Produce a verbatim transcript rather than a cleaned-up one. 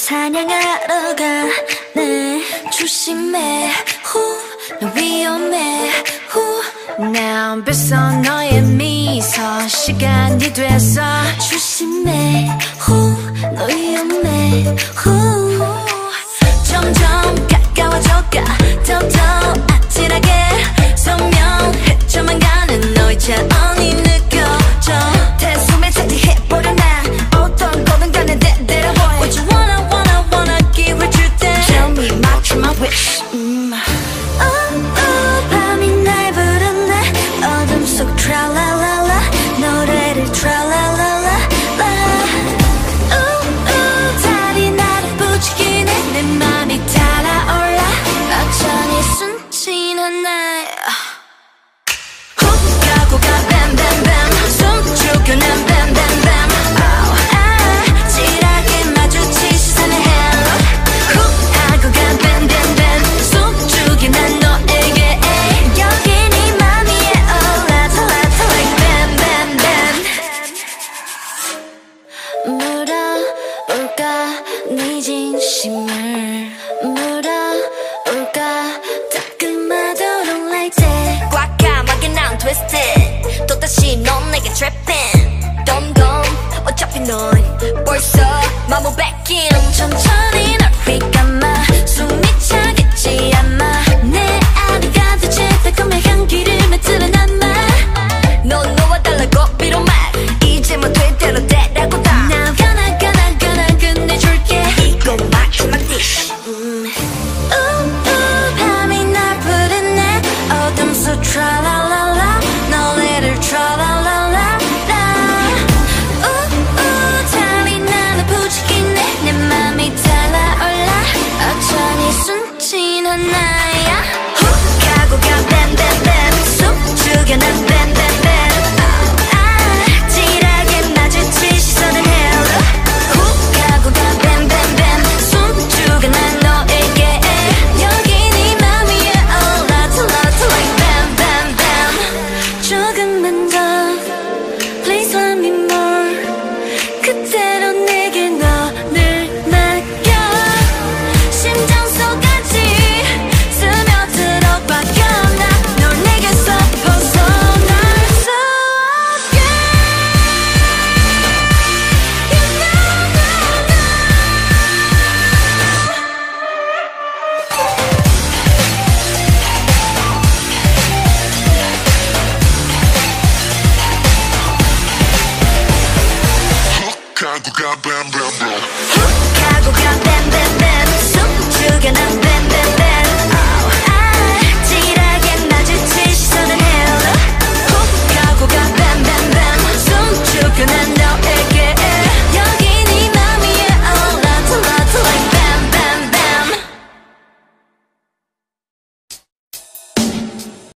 사냥하러 가네. 조심해, 후, 너 위험해, 후. 난 뱃서 너의 미소 시간이 돼서 조심해, 후, 너 위험해, 후. 점점 가까워져가 더더 아찔하게 선명해져만 가는 너의 차원이 느껴져. 태숨에 차지해버려 난 어떤 거든 간에 대대로 보여. What you wanna wanna wanna give it to them. Tell me match my wish. 음. Oh, oh, 밤이 날 부르네. 어둠 속 트랄랄랄라 노래를 트랄랄랄라. Ooh, ooh, 달이 나를 부추기네. 내 맘이 달아올라 어쩌니 순진한 날. 훅 가고 가 bam bam bam 숨 죽여 난 bam bam bam. Oh, 아, 찌라게 마주치 시선의 hello. 훅 하고 가 bam bam bam 숨 죽여 난 너에게. 여기 네 맘 위에 올라타 라타 like bam bam bam. 물어볼까 네 진심을 물어볼까 따끔하도록 like that. 꽉감하게 난 twisted 또다시 넌 내게 trapping. 덤덤 어차피 넌 벌써 마음을 뺏긴. 천천히 널 휘감아 숨이 차겠지 아마. 내 안에 가득 달콤한 향기를 맡으려 남아. 넌 너와 달라고 비록 말 이제 뭐 되대로 되라고 다. Now gonna gonna gonna 끝내줄게. 이거 마지막 dish. 음. Ooh, ooh, 밤이 날 부르네. 어둠 속 트랄랄랄라 노래를 트랄랄랄라. Ooh, ooh, 달이 나를 부추기네. 내 맘이 달아올라 어쩌니 순진한 나야. 훅 가고 가 bam bam bam 숨 죽여 난 bam bam bam. Oh, 아, 찌라게 마주치 시선을 hello. 훅 가고 가 bam bam bam 숨 죽여 난 너에게. 여기 네 맘 위에 올라타 라타 like bam bam bam. 조금만 더 please let me more. 그대로 내게 너를 맡겨. 심장 속까지 스며들어 박혀나 널 내게서 벗어날 수 없게. You know, know, know. 가고 가 bam bam bam.